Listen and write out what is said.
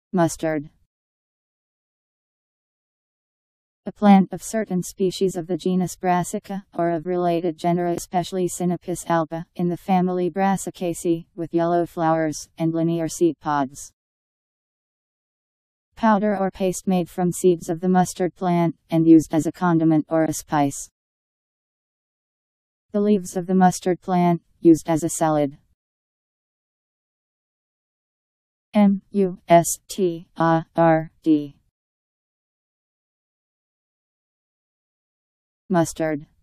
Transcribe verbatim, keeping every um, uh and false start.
Mustard. A plant of certain species of the genus Brassica, or of related genera especially Sinapis alba, in the family Brassicaceae, with yellow flowers, and linear seed pods. Powder or paste made from seeds of the mustard plant, and used as a condiment or a spice. The leaves of the mustard plant, used as a salad. M U S T A R D. Mustard.